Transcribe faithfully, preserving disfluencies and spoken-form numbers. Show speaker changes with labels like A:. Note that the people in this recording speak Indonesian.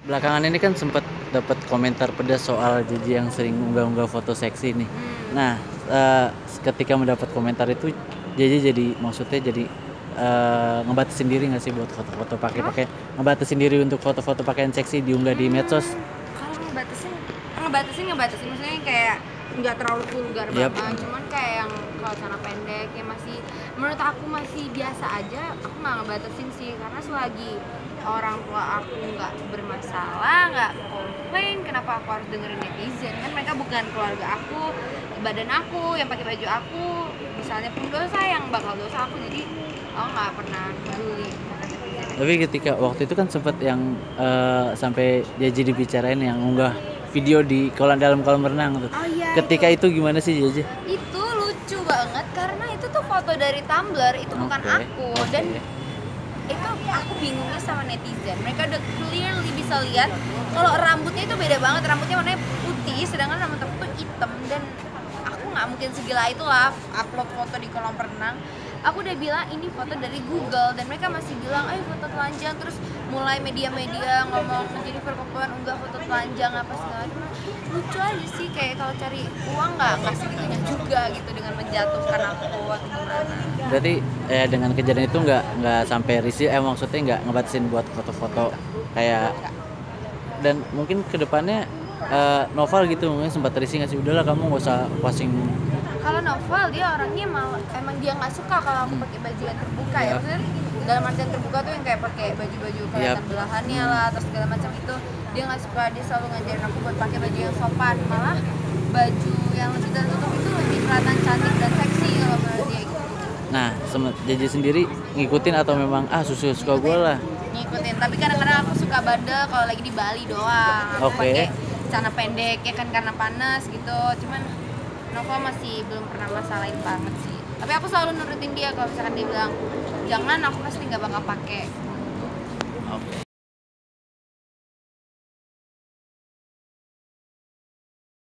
A: belakangan ini kan sempat dapat komentar pedas soal Jeje yang sering unggah-unggah foto seksi nih.
B: Hmm.
A: Nah, uh, ketika mendapat komentar itu Jeje jadi maksudnya jadi uh, ngebatasin diri nggak sih buat foto-foto pakai pakai ngebatasin diri untuk foto-foto pakaian seksi diunggah di medsos?
B: Kalau ngebatasin, ngebatasin ngebatasin maksudnya kayak nggak terlalu vulgar
A: Yap.
B: banget, cuman kayak yang kalau celana pendek yang masih menurut aku masih biasa aja, aku nggak ngebatasin sih karena selagi orang tua aku nggak bermasalah, nggak komplain, kenapa aku harus dengerin netizen? Kan mereka bukan keluarga aku, badan aku, yang pakai baju aku, misalnya pun dosa yang bakal dosa aku, jadi aku nggak pernah peduli.
A: Tapi ketika waktu itu kan sempat yang uh, sampai Jeje dibicarain yang unggah video di kolam dalam kolam renang tuh.
B: Oh, iya,
A: ketika itu. itu gimana sih Jeje?
B: Itu lucu banget karena itu tuh foto dari Tumblr, itu bukan
A: Okay,
B: aku.
A: okay.
B: Dan itu aku bingungnya sama netizen. Mereka udah clearly bisa lihat kalau rambutnya itu beda banget, rambutnya warnanya putih sedangkan rambut aku tuh hitam, dan aku nggak mungkin segila itulah upload foto di kolam renang. Aku udah bilang ini foto dari Google dan mereka masih bilang ayo foto telanjang, terus mulai media-media ngomong Jennifer Kokoan unggah foto telanjang apa segala macam. Lucu aja sih, kayak kalau cari uang nggak nggak segitunya juga gitu dengan menjatuhkan aku atau gimana.
A: Berarti eh, dengan kejadian itu nggak nggak sampai risih, eh maksudnya nggak ngebatasin buat foto-foto kayak, dan mungkin kedepannya eh, Noval gitu mungkin sempat risih nggak sih, udahlah kamu nggak usah posting.
B: Kalau Novel dia orangnya malah emang dia nggak suka kalau aku pakai baju yang terbuka ya,
A: Yap.
B: maksudnya dalam artian terbuka tuh yang kayak pakai baju-baju kelihatan
A: Yap.
B: belahannya lah atau segala macam itu dia nggak suka. Dia selalu ngajarin aku buat pakai baju yang sopan, malah baju yang lebih tertutup itu lebih kelihatan cantik dan seksi kalau menurut dia gitu.
A: Nah, sama Jeje sendiri ngikutin atau memang ah susu suka gue lah?
B: Ngikutin, tapi kadang-kadang aku suka bandel kalau lagi di Bali doang. Aku
A: Oke.
B: pakai celana pendek ya kan karena panas gitu. Cuman Nova masih belum pernah masalahin banget sih. Tapi aku selalu nurutin dia kalau misalkan dia bilang jangan, aku pasti nggak bakal pakai.